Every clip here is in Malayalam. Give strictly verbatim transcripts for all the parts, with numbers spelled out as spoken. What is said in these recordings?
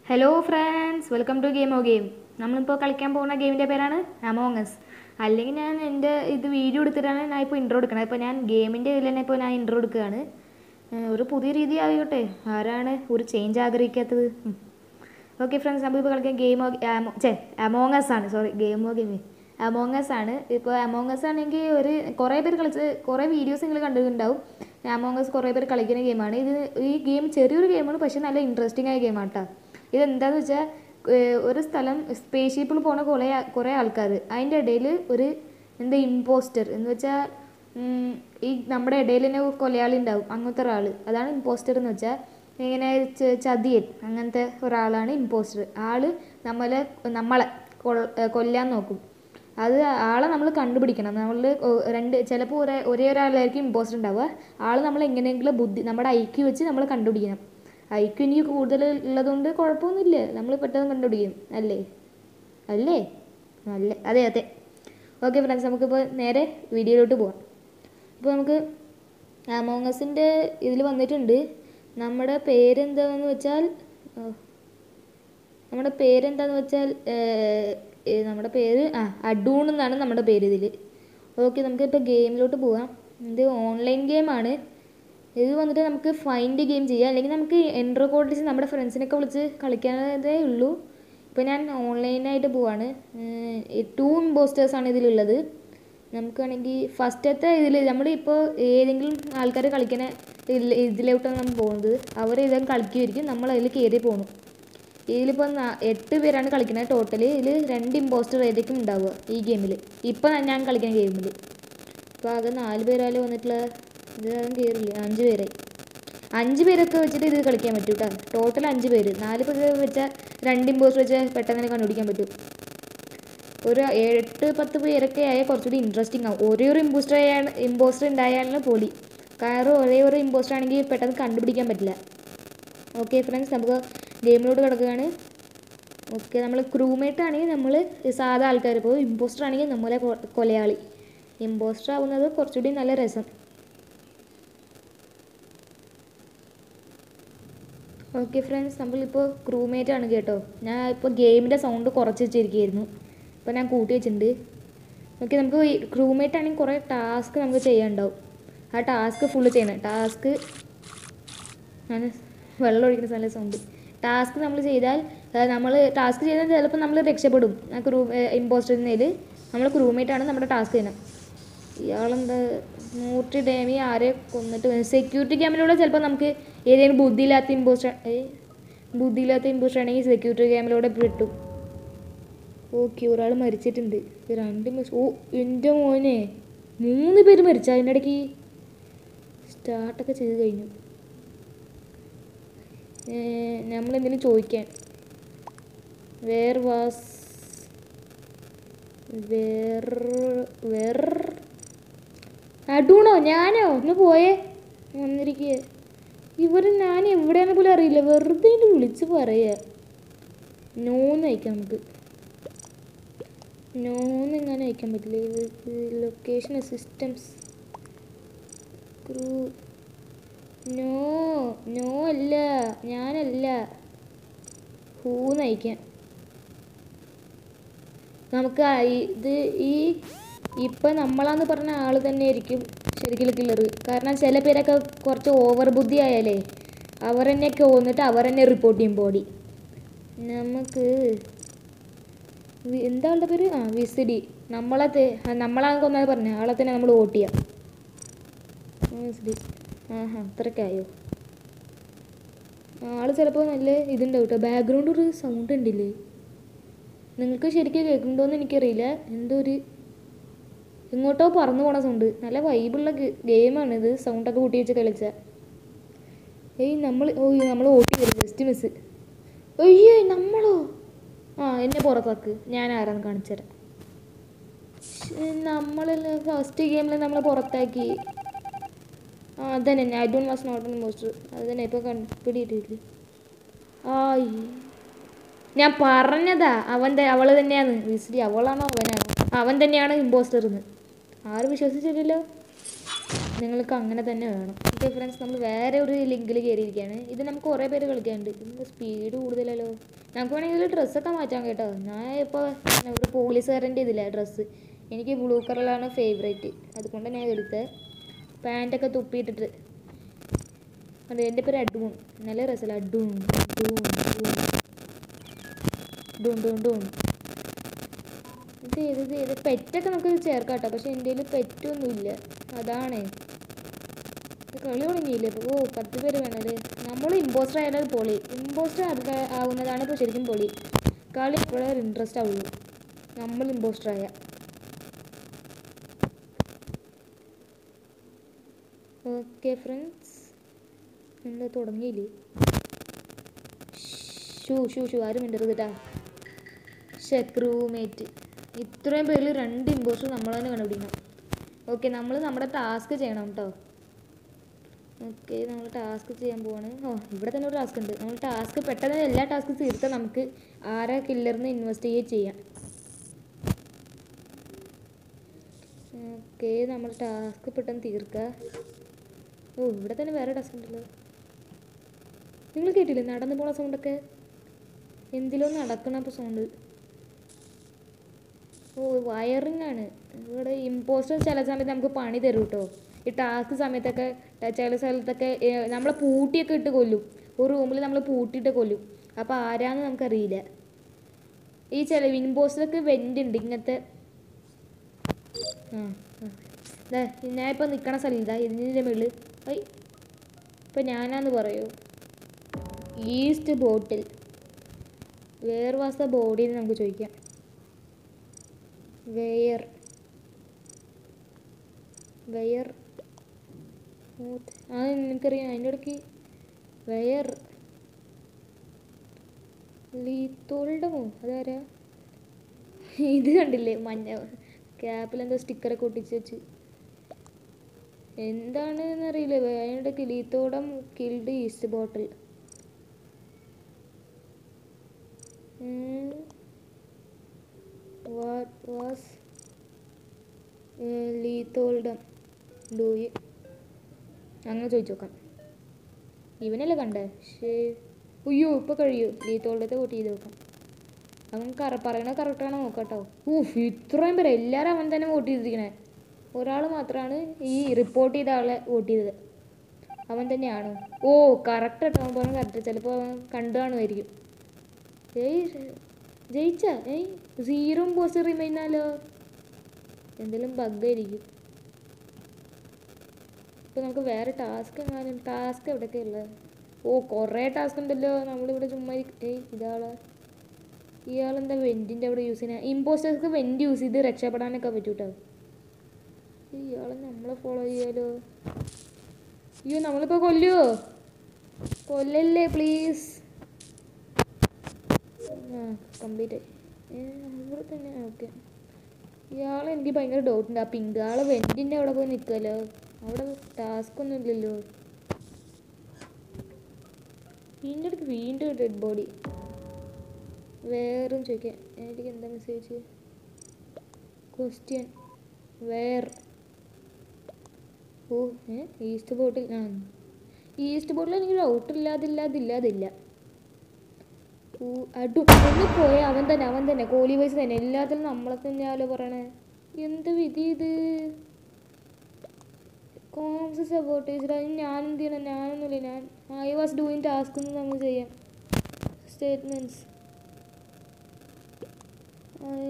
Hello friends, welcome to game o game. നമ്മളിപ്പോൾ കളിക്കാൻ പോകുന്ന ഗെയിമിൻ്റെ പേരാണ് അമോങ്ങസ്. അല്ലെങ്കിൽ ഞാൻ എൻ്റെ ഇത് വീഡിയോ എടുത്തിട്ടാണ് ഞാൻ ഇപ്പോൾ ഇൻട്രോ എടുക്കുന്നത്. ഇപ്പോൾ ഞാൻ ഗെയിമിൻ്റെ ഇതിൽ തന്നെ ഇപ്പോൾ ഞാൻ ഇൻട്രോ എടുക്കുകയാണ്. ഒരു പുതിയ രീതി ആയിക്കോട്ടെ, ആരാണ് ഒരു ചേഞ്ച് ആഗ്രഹിക്കാത്തത്? ഓക്കെ ഫ്രണ്ട്സ്, നമ്മളിപ്പോൾ കളിക്കാൻ ഗെയിം ഓ ചേ അമോങ്ങസ് ആണ്. Sorry, game o game among us ആണ്. ഇപ്പോൾ അമോങ്ങസ് ആണെങ്കിൽ ഒരു കുറേ പേര് കളിച്ച് കുറേ വീഡിയോസ് നിങ്ങൾ കണ്ടിട്ടുണ്ടാവും. അമോങ്ങസ് കുറേ പേര് കളിക്കുന്ന ഗെയിമാണ് ഇത്. ഈ ഗെയിം ചെറിയൊരു ഗെയിമാണ്, പക്ഷേ നല്ല ഇൻട്രസ്റ്റിംഗ് ആയ ഗെയിമാണ് കേട്ടോ. ഇതെന്താണെന്ന് വെച്ചാൽ, ഒരു സ്ഥലം സ്പേസ് ഷിപ്പിൽ പോണ കുറേ കുറേ ആൾക്കാർ, അതിൻ്റെ ഇടയിൽ ഒരു എന്താ ഇമ്പോസ്റ്റർ എന്ന് വെച്ചാൽ ഈ നമ്മുടെ ഇടയിൽ തന്നെ കൊലയാളി ഉണ്ടാവും, അങ്ങനത്തെ ഒരാൾ, അതാണ് ഇമ്പോസ്റ്റർ എന്ന് വെച്ചാൽ. ഇങ്ങനെ ചതിയൻ അങ്ങനത്തെ ഒരാളാണ് ഇമ്പോസ്റ്റർ. ആൾ നമ്മളെ നമ്മളെ കൊല്ലാൻ നോക്കും. അത് ആളെ നമ്മൾ കണ്ടുപിടിക്കണം. നമ്മൾ രണ്ട് ചിലപ്പോൾ ഒരേ ഒരേ ഒരാളായിരിക്കും ഇമ്പോസ്റ്റർ ഉണ്ടാവുക. ആൾ നമ്മൾ എങ്ങനെയെങ്കിലും ബുദ്ധി നമ്മുടെ ഐക്യു വെച്ച് നമ്മൾ കണ്ടുപിടിക്കണം. ഐക്യു എനിക്ക് കൂടുതൽ ഉള്ളതുകൊണ്ട് കുഴപ്പമൊന്നുമില്ല, നമ്മൾ പെട്ടെന്ന് കണ്ടുപിടിക്കും. അല്ലേ അല്ലേ അല്ലേ അതെ അതെ ഓക്കെ ഫ്രണ്ട്സ്, നമുക്കിപ്പോൾ നേരെ വീഡിയോയിലോട്ട് പോവാം. ഇപ്പോൾ നമുക്ക് അമോങ്ങസിൻ്റെ ഇതിൽ വന്നിട്ടുണ്ട്. നമ്മുടെ പേരെന്താണെന്ന് വെച്ചാൽ നമ്മുടെ പേരെന്താണെന്ന് വെച്ചാൽ നമ്മുടെ പേര് ആ അഡൂൺ എന്നാണ് നമ്മുടെ പേര് ഇതിൽ. ഓക്കെ, നമുക്കിപ്പോൾ ഗെയിമിലോട്ട് പോവാം. ഇത് ഓൺലൈൻ ഗെയിമാണ്. ഇത് വന്നിട്ട് നമുക്ക് ഫൈൻഡ് ഗെയിം ചെയ്യാം, അല്ലെങ്കിൽ നമുക്ക് എൻട്രോ കോഡിച്ച് നമ്മുടെ ഫ്രണ്ട്സിനൊക്കെ വിളിച്ച് കളിക്കാനതേ ഉള്ളൂ. ഇപ്പോൾ ഞാൻ ഓൺലൈനായിട്ട് പോവാണ്. ടു ഇമ്പോസ്റ്റേഴ്സാണ് ഇതിലുള്ളത്. നമുക്കാണെങ്കിൽ ഫസ്റ്റത്തെ ഇതിൽ നമ്മളിപ്പോൾ ഏതെങ്കിലും ആൾക്കാർ കളിക്കുന്ന ഇതിലോട്ടാണ് നമ്മൾ പോകുന്നത്. അവർ ഇതും കളിക്കുമായിരിക്കും, നമ്മൾ അതിൽ കയറി പോകണം. ഇതിലിപ്പോൾ എട്ട് പേരാണ് കളിക്കുന്നത് ടോട്ടൽ. ഇതിൽ രണ്ട് ഇമ്പോസ്റ്റർ ഏതൊക്കെ ഉണ്ടാവുക ഈ ഗെയിമിൽ, ഇപ്പം ഞാൻ കളിക്കുന്ന ഗെയിമിൽ. ഇപ്പോൾ ആകെ നാല് പേരാലും വന്നിട്ടുള്ള ഇതാരും കയറില്ല. അഞ്ച് പേരായി. അഞ്ച് പേരൊക്കെ വെച്ചിട്ട് ഇത് കളിക്കാൻ പറ്റും കേട്ടോ. ടോട്ടൽ അഞ്ച് പേര്. നാല് പേര് വെച്ചാൽ രണ്ട് ഇമ്പോസ്റ്റർ വെച്ചാൽ പെട്ടെന്ന് തന്നെ കണ്ടുപിടിക്കാൻ പറ്റും. ഒരു എട്ട് പത്ത് പേരൊക്കെ ആയാൽ കുറച്ചുകൂടി ഇൻട്രസ്റ്റിംഗ് ആവും. ഒരേ ഒരു ഇമ്പോസ്റ്റർ ആയാണ് ഇമ്പോസ്റ്റർ ഉണ്ടായാലും പൊളി. കാരണം ഒരേ ഒരു ഇമ്പോസ്റ്റർ ആണെങ്കിൽ പെട്ടെന്ന് കണ്ടുപിടിക്കാൻ പറ്റില്ല. ഓക്കെ ഫ്രണ്ട്സ്, നമുക്ക് ഗെയിമിലോട്ട് കിടക്കുകയാണ്. ഓക്കെ, നമ്മൾ ക്രൂമേറ്റ് ആണെങ്കിൽ നമ്മൾ സാധാ ആൾക്കാർ പോകും. ഇമ്പോസ്റ്റർ ആണെങ്കിൽ നമ്മളെ കൊലയാളി. ഇമ്പോസ്റ്റർ ആവുന്നത് കുറച്ചുകൂടി നല്ല രസം. ഓക്കെ ഫ്രണ്ട്സ്, നമ്മളിപ്പോൾ ക്രൂമേറ്റ് ആണ് കേട്ടോ. ഞാൻ ഇപ്പോൾ ഗെയിമിൻ്റെ സൗണ്ട് കുറച്ച് വെച്ചിരിക്കുകയായിരുന്നു, ഇപ്പോൾ ഞാൻ കൂട്ടി വെച്ചിട്ടുണ്ട്. ഓക്കെ, നമുക്ക് ക്രൂമേറ്റ് ആണെങ്കിൽ കുറേ ടാസ്ക് നമുക്ക് ചെയ്യാനുണ്ടാവും. ആ ടാസ്ക് ഫുള്ള് ചെയ്യണം. ടാസ്ക് ഞാൻ വെള്ളം ഒഴിക്കുന്ന നല്ല സൗണ്ട്. ടാസ്ക് നമ്മൾ ചെയ്താൽ നമ്മൾ ടാസ്ക് ചെയ്താൽ ചിലപ്പോൾ നമ്മൾ രക്ഷപ്പെടും. ആ ക്രൂ ഇമ്പോസ്റ്ററിൽ നമ്മൾ ക്രൂമേറ്റ് ആണ് നമ്മുടെ ടാസ്ക് ചെയ്യണം. ഇയാളെന്താ നൂറ്റി ഡേമി ആരെ കൊന്നിട്ട് സെക്യൂരിറ്റി ക്യാമിലൂടെ ചിലപ്പോൾ നമുക്ക് ഏതെങ്കിലും ബുദ്ധിയില്ലാത്ത ഇമ്പോസ്റ്റർ ബുദ്ധിയില്ലാത്ത ഇമ്പോസ്റ്റർ ആണെങ്കിൽ സെക്യൂരിറ്റി ക്യാമിലൂടെ പെട്ടും. ഓക്കെ, ഒരാൾ മരിച്ചിട്ടുണ്ട്. രണ്ട് ഓ എൻ്റെ മോനെ, മൂന്ന് പേര് മരിച്ചു. അതിൻ്റെ ഇടയ്ക്ക് സ്റ്റാർട്ടൊക്കെ ചെയ്ത് കഴിഞ്ഞു. നമ്മളെന്തെങ്കിലും ചോദിക്കാൻ വേർ വാസ് വേർ വേർ അടൂണോ ഞാനോ ഒന്ന് പോയേ വന്നിരിക്കുക. ഇവർ ഞാൻ എവിടെയാണെന്ന് പോലും അറിയില്ല, വെറുതെ വിളിച്ച് പറയുക. നോന്ന് അയക്കാം നമുക്ക്. നോന്ന് എങ്ങനെ അയക്കാൻ പറ്റില്ല. ഇവർക്ക് location assistance crew no no അല്ല, ഞാനല്ല. ഹൂന്ന് അയക്കാം നമുക്ക്. ഇത് ഈ ഇപ്പം നമ്മളാന്ന് പറഞ്ഞ ആൾ തന്നെ ആയിരിക്കും ശരിക്കും കില്ലർ. കാരണം ചില പേരൊക്കെ കുറച്ച് ഓവർ ബുദ്ധി ആയാലേ അവർ തന്നെയൊക്കെ വന്നിട്ട് അവർ തന്നെ റിപ്പോർട്ട് ചെയ്യും ബോഡി. നമുക്ക് എന്താ ആളുടെ പേര്? ആ വിസിഡി. നമ്മളെ നമ്മളാണെന്ന് കൊന്നത് പറഞ്ഞ ആളെ തന്നെ നമ്മൾ വോട്ട് ചെയ്യാം. വിസിഡി. ആഹാ, അത്രയ്ക്കായോ? ആൾ ചിലപ്പോൾ നല്ല ഇതുണ്ടാവും കേട്ടോ. ബാക്ക്ഗ്രൗണ്ട് ഒരു സൗണ്ട് ഉണ്ടില്ലേ, നിങ്ങൾക്ക് ശരിക്കും കേൾക്കുന്നുണ്ടോയെന്ന് എനിക്കറിയില്ല. എന്തോ ഒരു ഇങ്ങോട്ടോ പറന്നു പോണ സൗണ്ട്. നല്ല വൈബുള്ള ഗെയിമാണിത്, സൗണ്ടൊക്കെ കൂട്ടി വെച്ച് കളിച്ചാൽ. ഏയ് നമ്മൾ ഓ നമ്മൾ ഓട്ടി വരും, ജസ്റ്റ് മിസ്. അയ്യോ നമ്മളോ? ആ എന്നെ പുറത്താക്ക്, ഞാൻ ആരാന്ന് കാണിച്ചു തരാം. നമ്മളല്ലേ ഫസ്റ്റ് ഗെയിമിൽ നമ്മളെ പുറത്താക്കി. ആ അതന്നെ, I don't was not an monster. അത് തന്നെ ഇപ്പോൾ കണ്ടുപിടിയിട്ടില്ലേ. ആ ഞാൻ പറഞ്ഞതാ അവൻ അവൾ തന്നെയാണ് വിസിലി. അവളാണോ അവനാണോ? അവൻ തന്നെയാണ് ഇമ്പോസ്റ്റർ എന്ന്. ആരും വിശ്വസിച്ചില്ലല്ലോ. നിങ്ങൾക്ക് അങ്ങനെ തന്നെ വേണം. ഓക്കെ ഫ്രണ്ട്സ്, നമ്മൾ വേറെ ഒരു ലിങ്കിൽ കയറിയിരിക്കുകയാണ്. ഇത് നമുക്ക് കുറേ പേര് കളിക്കാനുണ്ട്. ഇതിൻ്റെ സ്പീഡ് കൂടുതലല്ലോ. നമുക്ക് വേണമെങ്കിൽ ഇതിൽ ഡ്രസ്സൊക്കെ മാറ്റാം കേട്ടോ. ഞാൻ ഇപ്പോൾ ഒരു പോലീസുകാരൻ്റെ ഇതില്ല ഡ്രസ്സ്. എനിക്ക് ബ്ലൂ കളറാണ് ഫേവറേറ്റ്, അതുകൊണ്ട് ഞാൻ എടുത്തത്. പാൻറ്റൊക്കെ തുപ്പിയിട്ടിട്ട് അതെ, എൻ്റെ പേര് അഡൂൺ. നല്ല രസമല്ല അഡൂൺ ഡൂൺ ഡൂൺ ഡൂൺ ഡൂൺ. ഇത് ഏത് ഇത് ഏത് പെറ്റൊക്കെ നമുക്ക് ചേർക്കാം കേട്ടോ. പക്ഷെ എൻ്റെ കയ്യിൽ പെറ്റൊന്നുമില്ല, അതാണ്. കളി തുടങ്ങിയില്ലേ ഇപ്പോൾ? ഓ പത്ത് പേര് വേണമല്ലേ. നമ്മൾ ഇമ്പോസ്റ്റർ ആയാലും പൊളി. ഇമ്പോസ്റ്റർ അത് ആവുന്നതാണ് ഇപ്പോൾ ശരിക്കും പൊളി. കളി ഇപ്പോഴേ ഇൻട്രസ്റ്റ് ആവുള്ളൂ നമ്മൾ ഇമ്പോസ്റ്റർ ആയ. ഓക്കെ ഫ്രണ്ട്സ്, നമ്മൾ തുടങ്ങിയില്ലേ? ഷൂ ഷൂ ഷൂ ആരും മിണ്ടരുത് കേട്ടാ. ഷെക്രൂമേറ്റ്. ഇത്രയും പേരിൽ രണ്ട് ഇമ്പോസ്റ്റർ നമ്മൾ തന്നെ കണ്ടുപിടിക്കണം. ഓക്കെ, നമ്മൾ നമ്മുടെ ടാസ്ക് ചെയ്യണം കേട്ടോ. ഓക്കെ, നമ്മൾ ടാസ്ക് ചെയ്യാൻ പോവാണ്. ഓ, ഇവിടെ തന്നെ ഒരു ടാസ്ക് ഉണ്ട്. നമ്മൾ ടാസ്ക് പെട്ടെന്ന് എല്ലാ ടാസ്കും തീർത്താൽ നമുക്ക് ആരാ കില്ലറിന് ഇൻവെസ്റ്റിഗേറ്റ് ചെയ്യാം. ഓക്കെ, നമ്മൾ ടാസ്ക് പെട്ടെന്ന് തീർക്കുക. ഓ, ഇവിടെ തന്നെ വേറെ ടാസ്ക് ഉണ്ടല്ലോ. നിങ്ങൾ കേട്ടില്ലേ നടന്നു പോണ സൗണ്ടൊക്കെ? എന്തിലോ നടക്കണം അപ്പോൾ സൗണ്ട്. ഓ, വയറിംഗ് ആണ്. ഇവിടെ ഇമ്പോസ്റ്റർ ചില സമയത്ത് നമുക്ക് പണി തരും കേട്ടോ. ഈ ടാസ്ക് സമയത്തൊക്കെ ചില സ്ഥലത്തൊക്കെ നമ്മളെ പൂട്ടിയൊക്കെ ഇട്ട് കൊല്ലും. ഒരു റൂമിൽ നമ്മൾ പൂട്ടിയിട്ട് കൊല്ലും. അപ്പോൾ ആരാന്ന് നമുക്കറിയില്ല. ഈ ചില ഇമ്പോസ്റ്റർക്ക് വെൻ്റ് ഉണ്ട് ഇങ്ങനത്തെ. ആ ഇതാ ഞാൻ ഇപ്പോൾ നിൽക്കണ സ്ഥലം ഇതാ ഇതിൻ്റെ മുകളിൽ. ഐ ഇപ്പം ഞാനാന്ന് പറയൂ. East bottle where was the body എന്ന് നമുക്ക് ചോദിക്കാം. വെയർ വെയർ ആ എനിക്കറിയാം. അതിൻ്റെ ഇടയ്ക്ക് വെയർ ലീത്തോൾഡമോ അതാരാ? ഇത് കണ്ടില്ലേ മഞ്ഞ ക്യാപ്പിലെന്തോ സ്റ്റിക്കറൊക്കെ ഒട്ടിച്ച് വെച്ച്. എന്താണ് എന്നറിയില്ല. അതിൻ്റെ ഇടയ്ക്ക് ലീത്തോഡം killed east bottle. What was ലീത്തോൾഡം ഡൂയി അങ്ങനെ ചോദിച്ചു നോക്കാം. ഇവനല്ലേ കണ്ടേ? ശേ അയ്യോ ഇപ്പോൾ കഴിയൂ. ലീത്തോൾഡത്തെ വോട്ട് ചെയ്ത് നോക്കാം. അവൻ കറ പറയണത് കറക്റ്റാണോ നോക്കാട്ടോ. ഊഫ്, ഇത്രയും പേര് എല്ലാവരും അവൻ തന്നെ വോട്ട് ചെയ്തിരിക്കണേ. ഒരാൾ മാത്രമാണ് ഈ റിപ്പോർട്ട് ചെയ്ത ആളെ വോട്ട് ചെയ്തത്. അവൻ തന്നെയാണോ? ഓ കറക്റ്റ് കേട്ടോ, അവൻ പറഞ്ഞ കറക്റ്റ്. ചിലപ്പോൾ അവൻ കണ്ടു കാണുമായിരിക്കും. ഏയ് ജയിച്ച ഏയ് സീറോ പോസ്റ്റ് റിമൈനാലോ. എന്തെങ്കിലും ബഗ്ഗായിരിക്കും. ഇപ്പോൾ നമുക്ക് വേറെ ടാസ്ക് എങ്ങാനും. ടാസ്ക് എവിടെയൊക്കെ ഉള്ളത്? ഓ കുറേ ടാസ്ക് ഉണ്ടല്ലോ. നമ്മളിവിടെ ചുമ്മാ ഏയ് ഇതാളാ ഇയാളെന്താ വെൻറ്റിൻ്റെ അവിടെ യൂസ് ചെയ്യുന്നത്? ഇമ്പോസ്റ്റേഴ്സ്ക്ക് വെൻറ്റ് യൂസ് ചെയ്ത് രക്ഷപ്പെടാനൊക്കെ പറ്റൂ കേട്ടോ. ഇയാളെ നമ്മളെ ഫോളോ ചെയ്യാലോ. അയ്യോ നമ്മളിപ്പോൾ കൊല്ലുമോ? കൊല്ലല്ലേ പ്ലീസ്. ആ കംപ്ലീറ്റ് ആയി. ഇവിടെ തന്നെ. ഓക്കെ, ഇയാളെ എനിക്ക് ഭയങ്കര ഡൗട്ടുണ്ട്. ആ പിങ്ക് ആളെ വെൻറ്റിൻ്റെ അവിടെ പോയി നിൽക്കുമല്ലോ. അവിടെ ടാസ്ക് ഒന്നും ഇല്ലല്ലോ. ഇതിൻ്റെ അടുത്ത് വീണ്ടും ഡെഡ് ബോഡി. വേറും ചോദിക്കാം. എനിക്ക് എന്താ മെസ്സേജ്? Question where. ഓ ഏ ഈസ്റ്റ് ബോട്ടിൽ. ആ ഈസ്റ്റ് ബോട്ടിൽ എനിക്ക് ഡൗട്ടില്ല. അതില്ല അതില്ല അതില്ല. ഓ അടു ഒന്ന് പോയ അവൻ തന്നെ അവൻ തന്നെ കോലി വയസ്സ് തന്നെ. എല്ലാത്തിലും നമ്മളെ തന്നെയാലോ പറയണേ. എന്ത് വിധി ഇത്? കോംസ് സപ്പോർട്ടേഴ്സ്. അതിന് ഞാൻ എന്ത് ചെയ്യണം? ഞാനൊന്നുമില്ല. ഞാൻ ഐ വാസ് ഡൂയിങ് ടാസ്ക് എന്ന് നമുക്ക് ചെയ്യാം. Statements I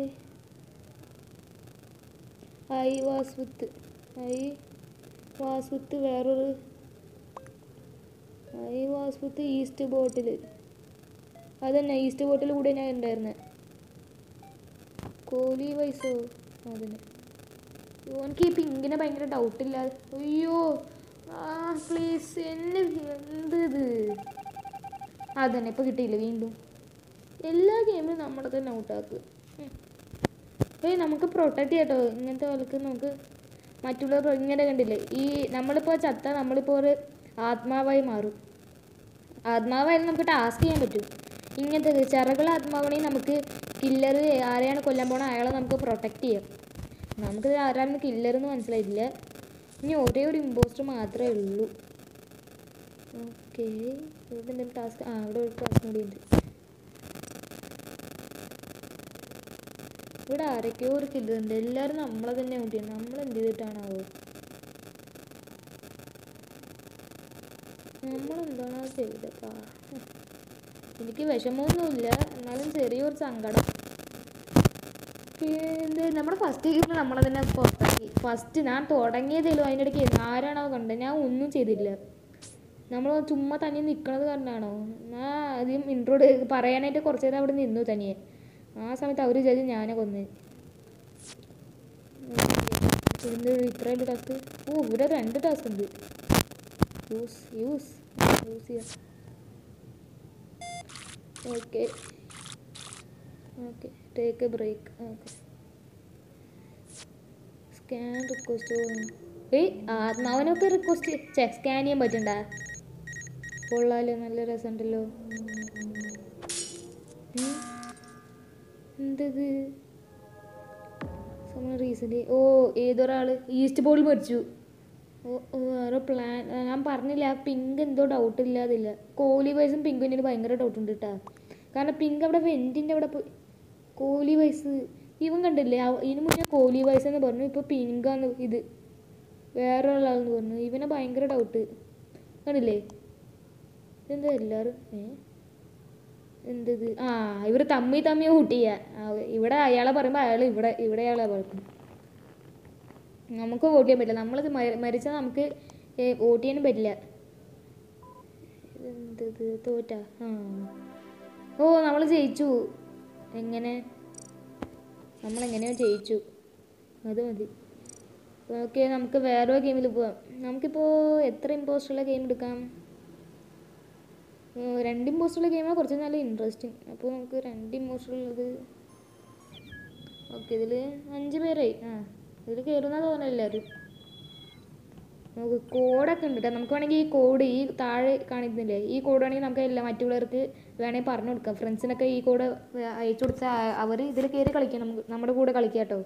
I was with I was with വേറൊരു I was with east bottle. അതന്നെ ഈസ്റ്റ് ബോട്ടിൽ കൂടെ ഞാൻ ഉണ്ടായിരുന്നത്. കോഹ്ലി വൈസോ അതന്നെ. എനിക്ക് ഈ പിങ്കിനെ ഭയങ്കര ഡൗട്ടില്ല. അയ്യോ ആ പ്ലീസ് എന്നെ എന്ത് ഇത്? അതന്നെ ഇപ്പോൾ കിട്ടിയില്ല. വീണ്ടും എല്ലാ ഗെയിമിലും നമ്മുടെ തന്നെ ഔട്ടാക്കുക. ഏയ് നമുക്ക് പ്രൊട്ടക്റ്റ് ചെയ്യാട്ടോ ഇങ്ങനത്തെ വലക്ക്. നമുക്ക് മറ്റുള്ളവർ ഇങ്ങനെ കണ്ടില്ലേ, ഈ നമ്മളിപ്പോൾ ചത്ത നമ്മളിപ്പോൾ ഒരു ആത്മാവായി മാറും. ആത്മാവായാലും നമുക്ക് ടാസ്ക് ചെയ്യാൻ പറ്റും. ഇങ്ങനത്തെ ചിറകൾ ആത്മാവാണെങ്കിൽ നമുക്ക് കില്ലർ ആരെയാണ് കൊല്ലാൻ പോകണം അയാളെ നമുക്ക് പ്രൊട്ടക്റ്റ് ചെയ്യാം. നമുക്കിത് ആരാണ് കില്ലറെന്ന് മനസ്സിലായിട്ടില്ല. ഇനി ഒരേ ഒരു ഇമ്പോസ്റ്റർ മാത്രമേ ഉള്ളൂ. ഓക്കെ, ഇവിടെ എന്തെങ്കിലും ടാസ്ക്? ആ ഇവിടെ ഒരു ടാസ്ക് കൂടി ഉണ്ട്. ഇവിടെ ആരൊക്കെയോ ഒരു കില്ലുണ്ട്. എല്ലാവരും നമ്മളെ തന്നെ ഊട്ടിയാണ്. നമ്മൾ എന്ത് ചെയ്തിട്ടാണാവോ? നമ്മളെന്താണോ ചെയ്തപ്പാ? എനിക്ക് വിഷമമൊന്നുമില്ല, എന്നാലും ചെറിയൊരു സങ്കടം. എന്ത് നമ്മുടെ ഫസ്റ്റ് ഗെയിമിൽ നമ്മളെ തന്നെ പുറത്താക്കി. ഫസ്റ്റ് ഞാൻ തുടങ്ങിയതേലും അതിൻ്റെ ഇടയ്ക്ക് ആരാണോ കണ്ടത്? ഞാൻ ഒന്നും ചെയ്തില്ല. നമ്മൾ ചുമ്മാ തനിയെ നിൽക്കണത് കാരണമാണോ? ഞാൻ ആദ്യം ഇൻട്രോ പറയാനായിട്ട് കുറച്ച് നേരം അവിടെ നിന്നു തനിയെ. ആ സമയത്ത് അവർ വിചാരിച്ചു ഞാനെ കൊന്ന്. എന്ത് ഇത്രയും ടാസ്ക്? ഓ, ഇവിടെ രണ്ട് ടാസ്ക് ഉണ്ട്. യൂസ് യൂസ് യൂസ് ചെയ്യാം. Okay okay take a break. Okay scan request. ഏയ് ആത്മാവിനൊക്കെ റിക്വസ്റ്റ് ചെ സ്കാൻ ചെയ്യാൻ പറ്റണ്ട? കൊള്ളാലോ, നല്ല രസമുണ്ടല്ലോ. എന്തത് സമയം റീസെൻ്റ്? ഓ, ഏതൊരാൾ ഈസ്റ്റ് ബോൾ മരിച്ചു. ഓ ഓ വേറെ പ്ലാൻ. ഞാൻ പറഞ്ഞില്ല, പിങ്ക് എന്തോ ഡൗട്ട് ഇല്ലാതില്ല. കോഹ്ലി വൈസും പിങ്കുവിന് ഭയങ്കര ഡൗട്ട് ഉണ്ട് കേട്ടോ. കാരണം പിങ്ക് അവിടെ വെൻറ്റിൻ്റെ അവിടെ പോയി. കോഹ്ലി വൈസ് ഇവൻ കണ്ടില്ലേ? ഇതിന് മുന്നേ കോഹ്ലി വൈസ് എന്ന് പറഞ്ഞു, ഇപ്പോൾ പിങ്കാന്ന് ഇത് വേറെ ഒരാളെന്ന് പറഞ്ഞു. ഇവനെ ഭയങ്കര ഡൗട്ട് കണ്ടില്ലേ? എന്താ എല്ലാവരും ഏ എന്തത്? ആ, ഇവർ തമ്മി തമ്മി കൂട്ടിയ. ഇവിടെ അയാളെ പറയുമ്പോൾ അയാൾ ഇവിടെ ഇവിടെ അയാളെ പറയും. നമുക്ക് വോട്ട് ചെയ്യാൻ പറ്റില്ല. നമ്മളത് മരിച്ചാൽ നമുക്ക് വോട്ട് ചെയ്യാനും പറ്റില്ല. എന്തത് തോറ്റ? ആ ഓ, നമ്മൾ ജയിച്ചു. എങ്ങനെ? നമ്മളെങ്ങനെയോ ജയിച്ചു. അത് മതി. ഓക്കെ, നമുക്ക് വേറെ ഗെയിമിൽ പോവാം. നമുക്കിപ്പോൾ എത്ര ഇമ്പോസ്റ്റുള്ള ഗെയിം എടുക്കാം? രണ്ട് ഇമ്പോസ്റ്റുള്ള ഗെയിമാണ് കുറച്ച് നല്ല ഇൻട്രസ്റ്റിങ്. അപ്പോൾ നമുക്ക് രണ്ട് ഇമ്പോസ്റ്റുള്ളത്. ഓക്കെ, ഇതിൽ അഞ്ച് പേരായി. ആ, ഇതിൽ കയറുന്ന തോന്നുന്നു എല്ലാവരും. നമുക്ക് കോഡൊക്കെ ഉണ്ട് കേട്ടോ. നമുക്ക് വേണമെങ്കിൽ ഈ കോഡ് ഈ താഴെ കാണിക്കുന്നില്ലേ, ഈ കോഡ് വേണമെങ്കിൽ നമുക്ക് എല്ലാ മറ്റുള്ളവർക്ക് വേണമെങ്കിൽ പറഞ്ഞു കൊടുക്കാം. ഫ്രണ്ട്സിനൊക്കെ ഈ കോഡ് അയച്ചു കൊടുത്താൽ അവർ ഇതിൽ കയറി കളിക്കാം. നമുക്ക് നമ്മുടെ കൂടെ കളിക്കാം കേട്ടോ.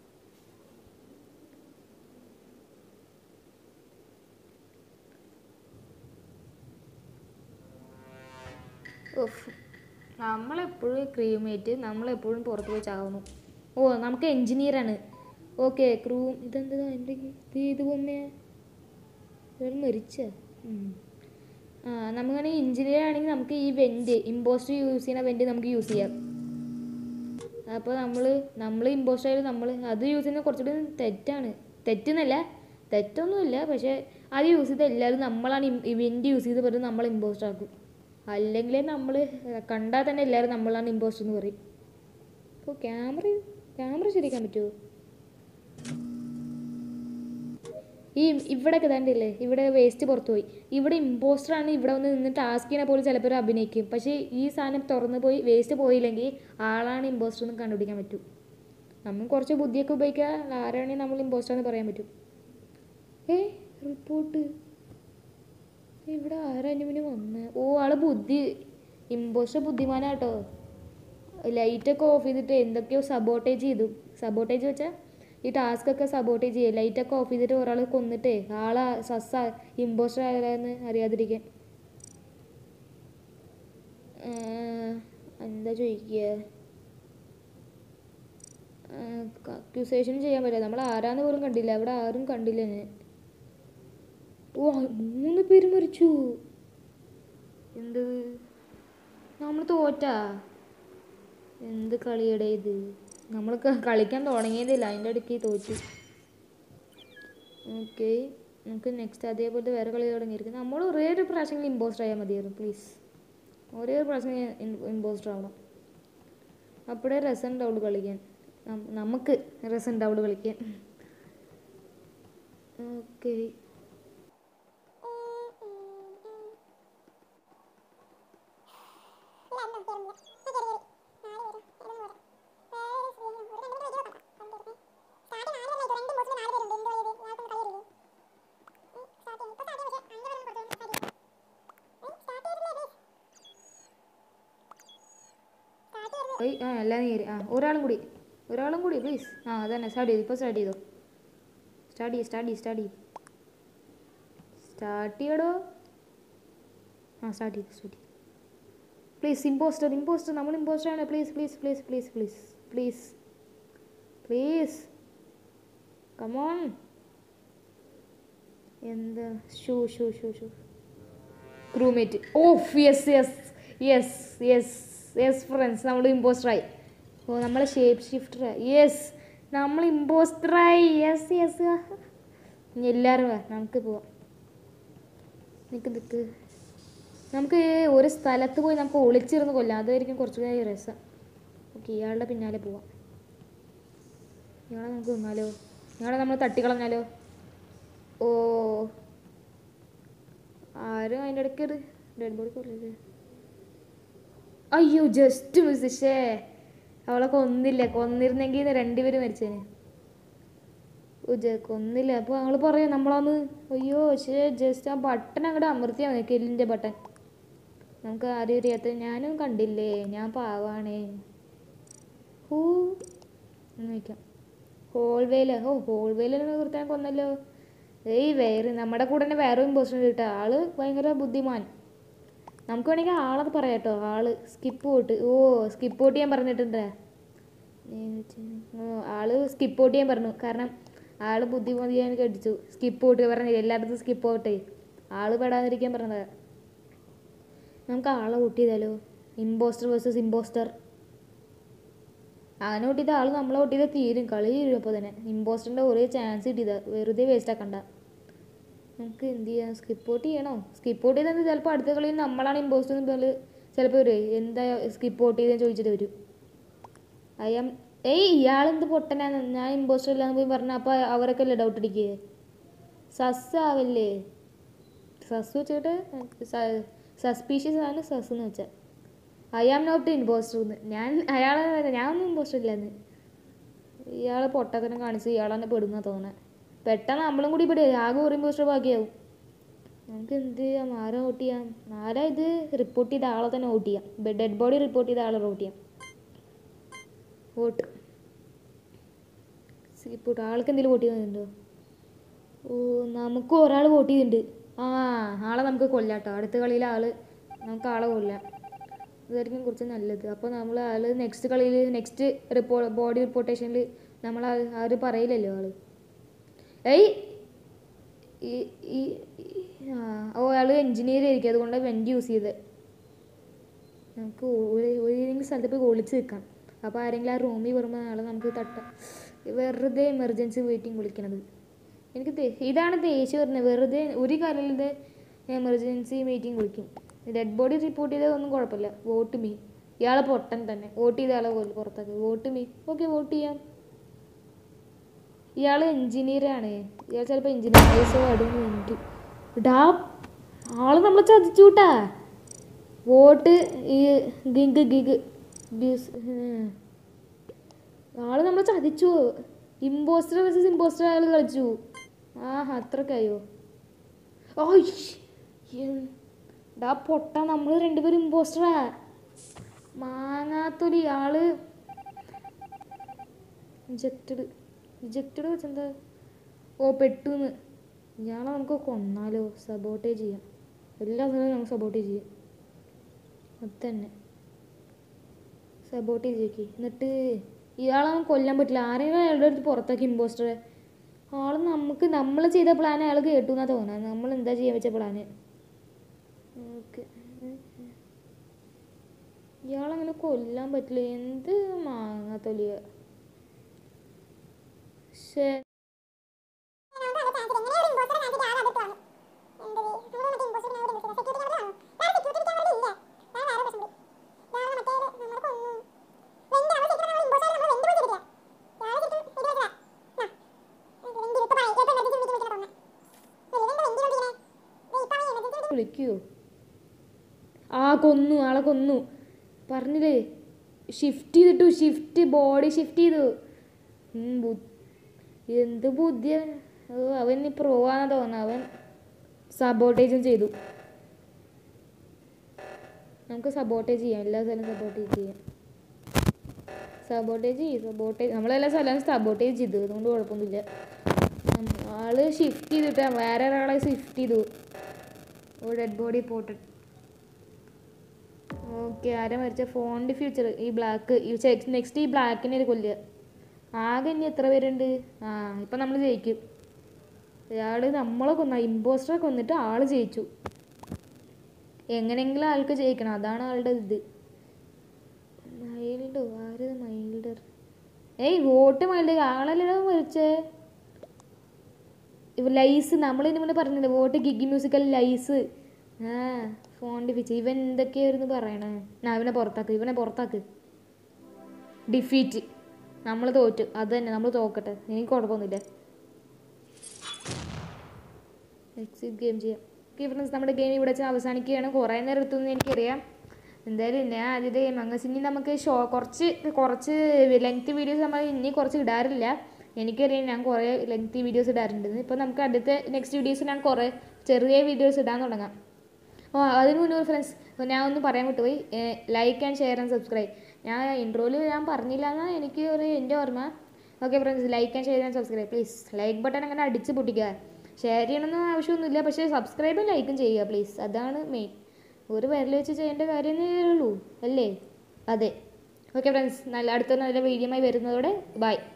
ഓഫ്, നമ്മളെപ്പോഴും ക്രീമേറ്റ്, നമ്മളെപ്പോഴും പുറത്ത് പോയി ചാവുന്നു. ഓ, നമുക്ക് എൻജിനീയറാണ്. Okay, crew. ഇതെന്താ എൻ്റെ ഇത് ഇത് പൊന്നെ ഇവർ മരിച്ച? ആ, നമുക്കാണെങ്കിൽ എൻജിനീയർ ആണെങ്കിൽ നമുക്ക് ഈ വെൻറ്റ് ഇമ്പോസ്റ്റർ യൂസ് ചെയ്യുന്ന വെൻറ്റ് നമുക്ക് യൂസ് ചെയ്യാം. അപ്പോൾ നമ്മൾ നമ്മൾ ഇമ്പോസ്റ്റർ ആയാലും നമ്മൾ അത് യൂസ് ചെയ്യുന്നത് കുറച്ചുകൂടി തെറ്റാണ്. തെറ്റെന്നല്ല, തെറ്റൊന്നുമില്ല, പക്ഷേ അത് യൂസ് ചെയ്ത് എല്ലാവരും നമ്മളാണ് ഈ വെൻറ്റ് യൂസ് ചെയ്ത് പറഞ്ഞ് നമ്മൾ ഇമ്പോസ്റ്റർ ആക്കും. അല്ലെങ്കിൽ നമ്മൾ കണ്ടാൽ തന്നെ എല്ലാവരും നമ്മളാണ് ഇമ്പോസ്റ്റർ എന്ന് പറയും. അപ്പോൾ ക്യാമറ ക്യാമറ ശരിക്കാൻ പറ്റുമോ? ഈ ഇവിടെയൊക്കെ ഇതാണ്ടില്ലേ, ഇവിടെ വേസ്റ്റ് പുറത്തു പോയി. ഇവിടെ ഇമ്പോസ്റ്ററാണ് ഇവിടെ വന്ന് നിന്ന് ടാസ്ക് ചെയ്യണ പോലെ ചിലപ്പോൾ അഭിനയിക്കും. പക്ഷേ ഈ സാധനം തുറന്ന് പോയി വേസ്റ്റ് പോയില്ലെങ്കിൽ ആളാണ് ഇമ്പോസ്റ്റർ എന്ന് കണ്ടുപിടിക്കാൻ പറ്റും. നമ്മൾ കുറച്ച് ബുദ്ധിയൊക്കെ ഉപയോഗിക്കുക, ആരാണെങ്കിൽ നമ്മൾ ഇമ്പോസ്റ്റർ എന്ന് പറയാൻ പറ്റും. ഏ റിപ്പോർട്ട് ഇവിടെ ആരാ എൻ്റെ മുന്നേ വന്ന്? ഓ, ആള് ബുദ്ധി ഇമ്പോസ്റ്റർ ബുദ്ധിമാനാട്ടോ. ലൈറ്റൊക്കെ ഓഫ് ചെയ്തിട്ട് എന്തൊക്കെയോ സബോട്ടേജ് ചെയ്തു. സബോട്ടേജ് വെച്ചാൽ ഈ ടാസ്ക് ഒക്കെ സബോട്ടേജ് ചെയ്യുക. ലൈറ്റൊക്കെ ഓഫ് ചെയ്തിട്ട് ഒരാൾ കൊന്നിട്ടേ ആളെ സസ്സ ഇമ്പോസ്റ്റർ ആയാലെന്ന് അറിയാതിരിക്കാൻ. എന്താ ചോദിക്കുക? അക്യൂസേഷൻ ചെയ്യാൻ പറ്റില്ല. നമ്മൾ ആരാന്ന് പോലും കണ്ടില്ല. അവിടെ ആരും കണ്ടില്ല. ഞാൻ ഓ, മൂന്ന് പേര് മരിച്ചു. എന്ത്, നമ്മൾ തോറ്റാ? എന്ത് കളിയുടെ ഇത്? നമ്മൾ കളിക്കാൻ തുടങ്ങിയതില്ല, അതിൻ്റെ ഇടയ്ക്ക് തോറ്റു. ഓക്കെ, നമുക്ക് നെക്സ്റ്റ് അതേപോലെ വേറെ കളി തുടങ്ങിയിരിക്കും. നമ്മൾ ഒരേ ഒരു പ്രാവശ്യം ഇമ്പോസ്റ്റർ ആയാൽ മതിയായിരുന്നു പ്ലീസ്. ഒരേ ഒരു പ്രാവശ്യം ഇമ്പോസ്റ്റർ ആവണം. അപ്പോഴേ രസം ഉണ്ടാവുള്ളൂ കളിക്കാൻ. നമുക്ക് രസം ഉണ്ടാവുള്ളൂ കളിക്കാൻ. ഓക്കെ, ആ എല്ലാം നേര്. ആ ഒരാളും കൂടി ഒരാളും കൂടി പ്ലീസ്. ആ അതന്നെ, സ്റ്റാർട്ട് ചെയ്തു. ഇപ്പോൾ സ്റ്റാർട്ട് ചെയ്തോ. സ്റ്റാർട്ട് ചെയ്ത് സ്റ്റാർട്ട് ചെയ്ത് സ്റ്റാർട്ട് ചെയ്ത് സ്റ്റാർട്ട് ചെയ്യടോ. ആ സ്റ്റാർട്ട് ചെയ്തു സ്റ്റാർട്ട് ചെയ്തു. പ്ലീസ് ഇമ്പോസ്റ്റർ ഇമ്പോസ്റ്റർ നമ്മൾ ഇമ്പോസ്റ്റർ ആണ്. Please please please please please please please come on. എന്താ ഷൂ ഷൂ ഷൂ ഷൂ ക്രൂമേറ്റ്. ഓഫ് yes yes yes yes yes friends, നമ്മൾ ഇമ്പോസ്റ്ററായി. ഓ നമ്മൾ ഷേപ്പ് ഷിഫ്റ്ററായി. യെസ് നമ്മൾ ഇമ്പോസ്റ്ററായി. Yes yes. ഇനി എല്ലാവരും വാ, നമുക്ക് പോവാം. നിൽക്ക് നിൽക്ക്, നമുക്ക് ഒരു സ്ഥലത്ത് പോയി നമുക്ക് ഒളിച്ചിരുന്ന് കൊല്ലാം, അതായിരിക്കും കുറച്ചുകൂടി രസം. ഓക്കെ, ഇയാളുടെ പിന്നാലെ പോവാം. ഇയാളെ നമുക്ക് നിന്നാലോ? ഇയാളെ നമ്മൾ തട്ടിക്കളഞ്ഞാലോ? ഓ ആരും അതിൻ്റെ ഇടയ്ക്ക് ഒരു ഡെഡ് ബോഡി കൊല്ലല്ലേ. അയ്യോ ജസ്റ്റ് മിസ്. ഷേ അവളെ കൊന്നില്ല, കൊന്നിരുന്നെങ്കിൽ രണ്ടുപേരും മരിച്ചേന്. ഓ ജ കൊന്നില്ല. അപ്പോൾ ഞങ്ങൾ പറയാം നമ്മളന്ന്. അയ്യോ പക്ഷേ ജസ്റ്റ് ആ ബട്ടൺ അങ്ങോട്ട് അമർത്തിയാൽ മതി, കെല്ലിൻ്റെ ബട്ടൺ. നമുക്ക് ആരും അറിയാത്ത, ഞാനും കണ്ടില്ലേ, ഞാൻ പാവാണേ. ഹൂ എന്ന് വയ്ക്കാം. ഹോൾവേല. ഓ ഹോൾവേല കുറിച്ച് കൊന്നല്ലോ. ഏയ് വേറെ നമ്മുടെ കൂടെ തന്നെ വേറെ ഇമ്പോസ്റ്റർ കിട്ടുക. ആള് ഭയങ്കര ബുദ്ധിമാൻ. നമുക്ക് വേണമെങ്കിൽ ആളത് പറയാം കേട്ടോ. ആള് സ്കിപ്പ് പോട്ട്. ഓ സ്കിപ്പ് പോട്ട് ചെയ്യാൻ പറഞ്ഞിട്ടുണ്ട്. ഓ ആള് സ്കിപ്പ് പോട്ട് ചെയ്യാൻ പറഞ്ഞു, കാരണം ആള് ബുദ്ധിമതിയാൻ കടിച്ചു. സ്കിപ്പ് പോട്ട് പറഞ്ഞില്ല, എല്ലായിടത്തും സ്കിപ്പ് പോട്ടെ. ആള് പെടാതിരിക്കാൻ പറഞ്ഞതാ. നമുക്ക് ആളെ വോട്ട് ചെയ്താലോ? Impostor versus impostor. അങ്ങനെ വോട്ട് ചെയ്ത ആൾ നമ്മളെ വോട്ട് ചെയ്താൽ തീരും, കളി തീരും. അപ്പോൾ തന്നെ ഇമ്പോസ്റ്ററിൻ്റെ ഒരേ ചാൻസ് കിട്ടിയതാ, വെറുതെ വേസ്റ്റ് ആക്കണ്ട. നമുക്ക് എന്ത് ചെയ്യാം? സ്കിപ്പ് ഔട്ട് ചെയ്യണോ? സ്കിപ്പ് ഔട്ട് ചെയ്താൽ ചിലപ്പോൾ അടുത്ത കളിയിൽ നമ്മളാണ് ഇമ്പോസ്റ്റർ എന്ന് ചിലപ്പോൾ വരും. എന്താ സ്കിപ്പ് ഔട്ട് ചെയ്തെന്ന് ചോദിച്ചിട്ട് വരും. അയ്യാം ഏയ് ഇയാളെന്ത് പൊട്ടനാണ്, ഞാൻ ഇമ്പോസ്റ്റർ ഇല്ലാന്ന് പോയി പറഞ്ഞാൽ അപ്പോൾ അവരൊക്കെ അല്ലേ ഡൗട്ട് അടിക്കുക. സസ് ആവല്ലേ? സസ് വെച്ചിട്ട് സസ്പീഷ്യസ് ആണ് സസ് എന്ന് വെച്ചാൽ. ഐ ആം നോട്ട് ഇമ്പോസ്റ്റർ എന്ന്. ഞാൻ അയാളെ ഞാനൊന്നും ഇമ്പോസ്റ്റർ ഇല്ലെന്ന്. ഇയാൾ പൊട്ടത്തനം കാണിച്ച് ഇയാളെന്നെ പെടുന്ന തോന്നാൻ. പെട്ടെന്ന് നമ്മളും കൂടി പെടുക, ആകെ ഒരു ഇമ്പോസ്റ്റർ ബാക്കിയാവും. നമുക്ക് എന്ത് ചെയ്യാം? ആരാ വോട്ട് ചെയ്യാം? ആരാ ഇത് റിപ്പോർട്ട് ചെയ്ത ആളെ തന്നെ വോട്ട് ചെയ്യാം. ഡെഡ് ബോഡി റിപ്പോർട്ട് ചെയ്ത ആളെ വോട്ട് ചെയ്യാം. വോട്ട് ഇപ്പോൾ ആൾക്ക് എന്തെങ്കിലും വോട്ട് ചെയ്യുന്നുണ്ടോ? ഓ നമുക്ക് ഒരാൾ വോട്ട് ചെയ്തിട്ടുണ്ട്. ആ ആളെ നമുക്ക് കൊല്ലാട്ടോ. അടുത്ത കളിയിൽ ആൾ നമുക്ക് ആളെ കൊല്ലാം, ഇതായിരിക്കും കുറച്ച് നല്ലത്. അപ്പോൾ നമ്മൾ ആൾ നെക്സ്റ്റ് കളിയിൽ നെക്സ്റ്റ് റിപ്പോ ബോഡി റിപ്പോർട്ടേഷനിൽ നമ്മൾ ആർ പറയില്ലല്ലോ ആൾ. ഏയ് ഈ ആ ഓ ആൾ എൻജിനീയർ ആയിരിക്കും, അതുകൊണ്ട് വെൻറ്റ് യൂസ് ചെയ്ത്. നമുക്ക് ഏതെങ്കിലും സ്ഥലത്ത് പോയി ഒളിച്ച് നിൽക്കാം. അപ്പോൾ ആരെങ്കിലും ആ റൂമിൽ വരുമ്പോൾ നാളെ നമുക്ക് തട്ടാം. വെറുതെ എമർജൻസി വെയിറ്റിംഗ് വിളിക്കണത് എനിക്ക് ഇതാണ് ദേഷ്യം വരുന്നത്. വെറുതെ ഒരു കാലിൽ എമർജൻസി മീറ്റിംഗ് വിളിക്കും. ഡെഡ് ബോഡി റിപ്പോർട്ട് ചെയ്തതൊന്നും കുഴപ്പമില്ല. Vote me. ഇയാളെ പൊട്ടൻ തന്നെ. വോട്ട് ചെയ്ത ആളെ പുറത്താക്കി. Vote me. ഓക്കെ വോട്ട് ചെയ്യാം. ഇയാൾ എൻജിനീയറാണ്. ഇയാൾ ചിലപ്പോൾ എൻജിനീയർ സോ അടുന്ന് വേണ്ടി ഇടാ. ആൾ നമ്മൾ ചതിച്ചു കൂട്ടാ. വോട്ട് ഈ ഗിഗ് ഗിഗ് ഗ്യൂസ് ആൾ നമ്മൾ ചതിച്ചു. ഇമ്പോസ്റ്റർ വെച്ച് ഇമ്പോസ്റ്റർ ആൾ കളിച്ചു. ആ അത്രക്കായോ? ഓ ഡാ പൊട്ട, നമ്മൾ രണ്ടുപേരും ഇമ്പോസ്റ്ററാ. മാങ്ങാത്തൊലി. ആള് റിജക്റ്റഡ് റിജക്റ്റഡ് വെച്ചെന്താ? ഓ പെട്ടുന്ന്. ഇയാളെ നമുക്ക് കൊന്നാലോ? സബോട്ടേജ് ചെയ്യാം. എല്ലാ സ്ഥലവും നമുക്ക് സബോട്ടേജ് ചെയ്യാം. അത് തന്നെ സബോട്ടേജ് ചെയ്യും. എന്നിട്ട് ഇയാളെ നമുക്ക് കൊല്ലാൻ പറ്റില്ല. ആരെങ്കിലും അയാളുടെ അടുത്ത് പുറത്താക്കി ഇമ്പോസ്റ്ററെ. ആൾ നമുക്ക് നമ്മൾ ചെയ്ത പ്ലാൻ അയാൾ കേട്ടു എന്നാ തോന്നുന്നത്. നമ്മൾ എന്താ ചെയ്യാൻ വെച്ച പ്ലാന്? ഓക്കെ ഇയാളങ്ങനെ കൊല്ലാൻ പറ്റില്ല. എന്ത് മാങ്ങാത്തൊലിയ. ശേ വിളിക്കൂ. ആ കൊന്നു, ആളെ കൊന്നു. പറഞ്ഞില്ലേ ഷിഫ്റ്റ് ചെയ്തിട്ടു. ഷിഫ്റ്റ് ബോഡി ഷിഫ്റ്റ് ചെയ്തു. എന്ത് ബുദ്ധിയ. അവൻ പ്രോ ആണെന്ന് തോന്നുന്നു. അവൻ സബോട്ടേജും ചെയ്തു. നമുക്ക് സബോട്ടേജ് ചെയ്യാം. എല്ലാ സ്ഥലവും സബോട്ടേജ് ചെയ്യാം. സബോട്ടേജ് ചെയ്യും. സബോട്ടേജ് നമ്മളെല്ലാ സ്ഥലവും സബോട്ടേജ് ചെയ്തു, അതുകൊണ്ട് കുഴപ്പമൊന്നുമില്ല. ആള് ഷിഫ്റ്റ് ചെയ്തിട്ടാ വേറെ ഒരാളെ ഷിഫ്റ്റ് ചെയ്തു. ഓ ഡെഡ് ബോഡി പോട്ടഡ്. ഓക്കെ ആരാ മരിച്ച? ഫോണിൻ്റെ ഫ്യൂച്ചർ ഈ ബ്ലാക്ക്. ഈ നെക്സ്റ്റ് ഈ ബ്ലാക്കിനെ കൊല്ലുക. ആകെ ഇനി എത്ര പേരുണ്ട്? ആ ഇപ്പം നമ്മൾ ജയിക്കും. ഇയാൾ നമ്മളെ കൊന്ന ഇമ്പോസ്റ്ററെ കൊന്നിട്ട് ആൾ ജയിച്ചു. എങ്ങനെയെങ്കിലും ആൾക്ക് ജയിക്കണം, അതാണ് ആളുടെ ഇത്. മൈൽഡ് ആര് മൈൽഡർ? ഏയ് വോട്ട് മൈൽഡ് ആളല്ലോ മരിച്ചേ. ഇവ ലൈസ് നമ്മളിതിന് മുന്നേ പറഞ്ഞില്ലേ വോട്ട് ഗിഗി മ്യൂസിക്കൽ ലൈസ്. ആ ഫോൺ ഡിഫിച്ച് ഇവൻ എന്തൊക്കെയായിരുന്നു പറയണേ. ആ ഇവനെ പുറത്താക്ക്, ഇവനെ പുറത്താക്ക്. ഡിഫീറ്റ് നമ്മൾ തോറ്റു. അത് തന്നെ നമ്മൾ തോക്കട്ടെ, എനിക്ക് കുഴപ്പമൊന്നുമില്ല. എക്സിറ്റ് ഗെയിം ചെയ്യാം. ഓക്കെ ഫ്രണ്ട്സ്, നമ്മുടെ ഗെയിം ഇവിടെ വെച്ച് അവസാനിക്കുകയാണ്. കുറേ നേരം എടുത്തൊന്നും എനിക്കറിയാം. എന്തായാലും ഞാൻ ആദ്യത്തെ ഗെയിം അങ്ങനെ ഇനി നമുക്ക് ഷോ കുറച്ച് കുറച്ച് ലെങ്ത് വീഡിയോസ് നമ്മൾ ഇനി കുറച്ച് ഇടാറില്ല. എനിക്കറിയാം ഞാൻ കുറേ ലെങ്ത് വീഡിയോസ് ഇടാറുണ്ടെന്ന്. ഇപ്പോൾ നമുക്ക് അടുത്ത നെക്സ്റ്റ് വീഡിയോസ് ഞാൻ കുറേ ചെറിയ വീഡിയോസ് ഇടാൻ തുടങ്ങാം. ഓ അതിന് മുന്നേ ഫ്രണ്ട്സ് ഞാൻ ഒന്ന് പറയാൻ വിട്ടുപോയി, like and share and subscribe. ഞാൻ ഇൻട്രോയിൽ ഞാൻ പറഞ്ഞില്ല എന്നാൽ എനിക്ക് ഒരു എൻ്റെ ഓർമ്മ. Okay friends, like and share and subscribe please. Like button അങ്ങനെ അടിച്ച് പൊട്ടിക്കുക. ഷെയർ ചെയ്യണമെന്ന് ആവശ്യമൊന്നുമില്ല, പക്ഷേ സബ്സ്ക്രൈബും ലൈക്കും ചെയ്യുക പ്ലീസ്. അതാണ് മെയിൻ. ഒരു വിരൽ വെച്ച് ചെയ്യേണ്ട കാര്യമേ ഉള്ളൂ അല്ലേ? അതെ. ഓക്കെ ഫ്രണ്ട്സ്, നല്ല അടുത്ത നല്ല വീഡിയോയുമായി വരുന്നതോടെ ബൈ.